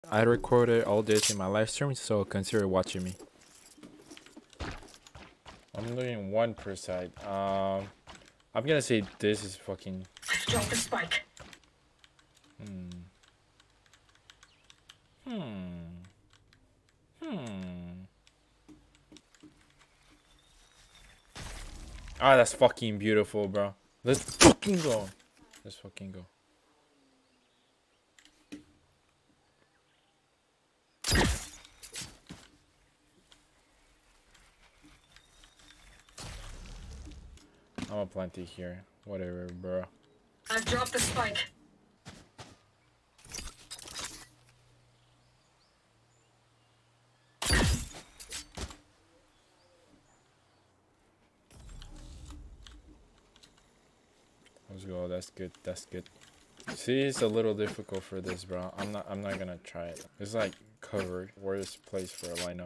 I recorded all this in my live stream, so consider watching me. I'm doing one per side. I'm gonna say this is fucking. Drop the spike. Ah, that's fucking beautiful, bro. Let's fucking go. Let's fucking go. I'm a plenty here. Whatever, bro. I've dropped the spike. Let's go. That's good. That's good. See, it's a little difficult for this, bro. I'm not gonna try it. It's like covered. Worst place for a lineup.